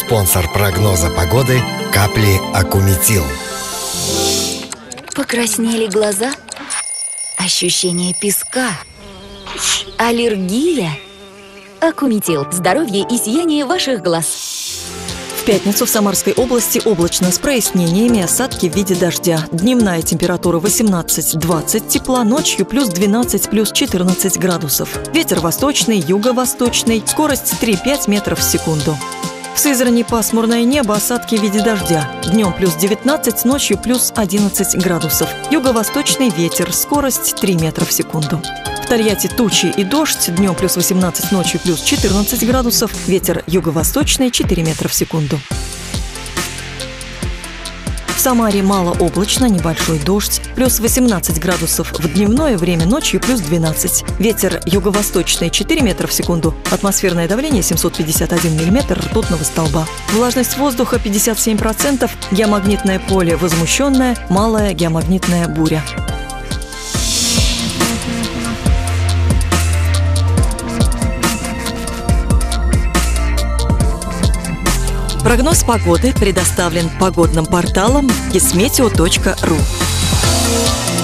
Спонсор прогноза погоды – капли Акуметил. Покраснели глаза? Ощущение песка? Аллергия? Акуметил. Здоровье и сияние ваших глаз. В пятницу в Самарской области облачно с прояснениями, осадки в виде дождя. Дневная температура 18-20 тепла, ночью плюс 12, плюс 14 градусов. Ветер восточный, юго-восточный, скорость 3-5 метров в секунду. В Сызрани пасмурное небо, осадки в виде дождя. Днем плюс 19, ночью плюс 11 градусов. Юго-восточный ветер, скорость 3 метра в секунду. В Тольятти тучи и дождь, днем плюс 18, ночью плюс 14 градусов. Ветер юго-восточный 4 метра в секунду. В Самаре малооблачно, небольшой дождь, плюс 18 градусов в дневное время, ночью плюс 12. Ветер юго-восточный 4 метра в секунду, атмосферное давление 751 миллиметр ртутного столба. Влажность воздуха 57%, геомагнитное поле возмущенное, малая геомагнитная буря. Прогноз погоды предоставлен погодным порталом kismeteo.ru.